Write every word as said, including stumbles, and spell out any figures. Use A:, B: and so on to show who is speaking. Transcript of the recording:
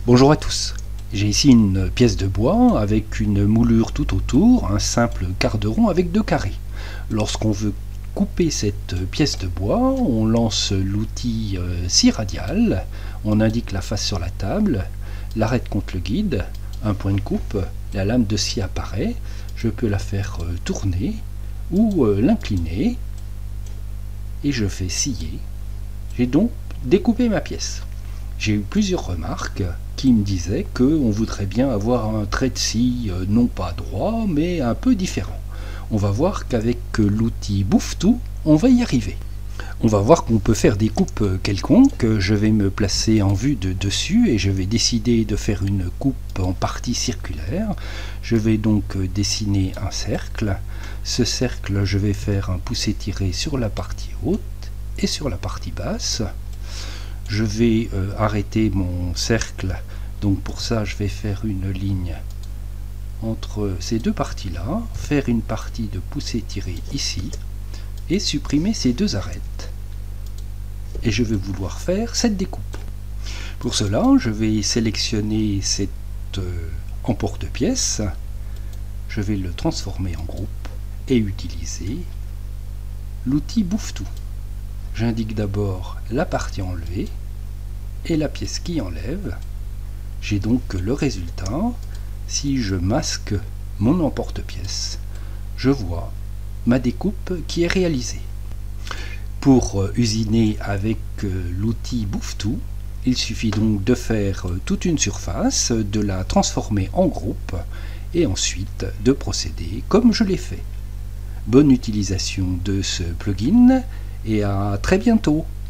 A: Bonjour à tous. J'ai ici une pièce de bois avec une moulure tout autour, un simple quart de rond avec deux carrés. Lorsqu'on veut couper cette pièce de bois, on lance l'outil scie radial, on indique la face sur la table, l'arrête contre le guide, un point de coupe, la lame de scie apparaît, je peux la faire tourner ou l'incliner et je fais scier. J'ai donc découpé ma pièce. J'ai eu plusieurs remarques qui me disaient qu'on voudrait bien avoir un trait de scie non pas droit mais un peu différent. On va voir qu'avec l'outil Bouffe-Tout, on va y arriver. On va voir qu'on peut faire des coupes quelconques. Je vais me placer en vue de dessus et je vais décider de faire une coupe en partie circulaire. Je vais donc dessiner un cercle. Ce cercle, je vais faire un poussé-tiré sur la partie haute et sur la partie basse. Je vais euh, arrêter mon cercle, donc pour ça je vais faire une ligne entre ces deux parties-là, faire une partie de poussé-tiré ici, et supprimer ces deux arêtes. Et je vais vouloir faire cette découpe. Pour cela, je vais sélectionner cet euh, emporte-pièce, je vais le transformer en groupe, et utiliser l'outil Bouffe-Tout. J'indique d'abord la partie enlevée et la pièce qui enlève. J'ai donc le résultat. Si je masque mon emporte-pièce, je vois ma découpe qui est réalisée. Pour usiner avec l'outil Bouffe-Tout, il suffit donc de faire toute une surface, de la transformer en groupe et ensuite de procéder comme je l'ai fait. Bonne utilisation de ce plugin et à très bientôt.